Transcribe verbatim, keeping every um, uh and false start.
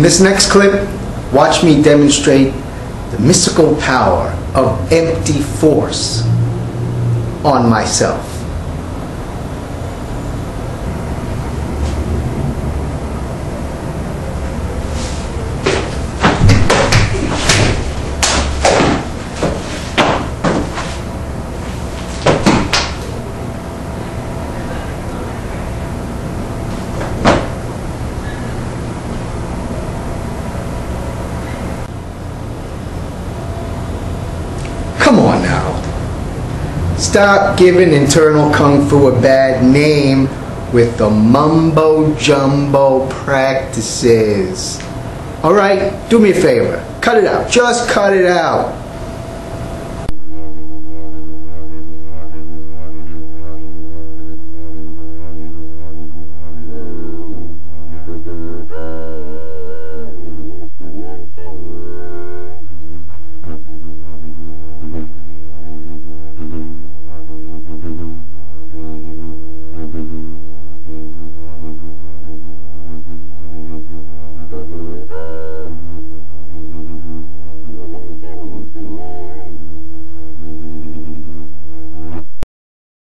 this next clip, watch me demonstrate the mystical power of empty force on myself. Come on now. Stop giving internal kung fu a bad name with the mumbo jumbo practices. Alright, do me a favor. Cut it out. Just cut it out.